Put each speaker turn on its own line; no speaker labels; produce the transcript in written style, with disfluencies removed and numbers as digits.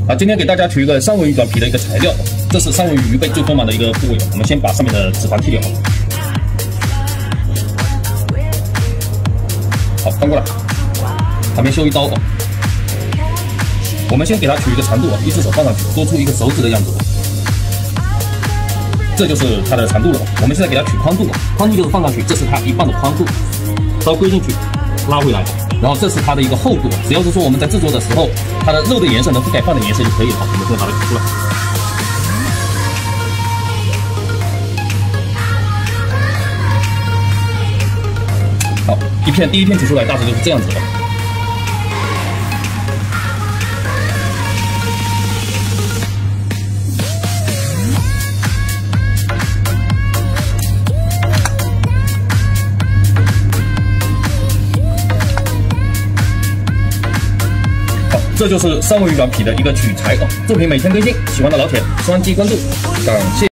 好，今天给大家取一个三文鱼软皮的一个材料，这是三文鱼鱼背最丰满的一个部位，我们先把上面的脂肪去掉。好，翻过来，旁边修一刀哦。我们先给它取一个长度啊，一只手放上去，多出一个手指的样子。这就是它的长度了。我们现在给它取宽度，宽度就是放上去，这是它一半的宽度，刀归进去，拉回来。 然后这是它的一个厚度，只要是说我们在制作的时候，它的肉的颜色能覆盖饭的颜色就可以了。我们现在把它取出来。好，第一片取出来，大致就是这样子的。这就是三文鱼软皮的一个取材哦，作品每天更新，喜欢的老铁双击关注，感谢。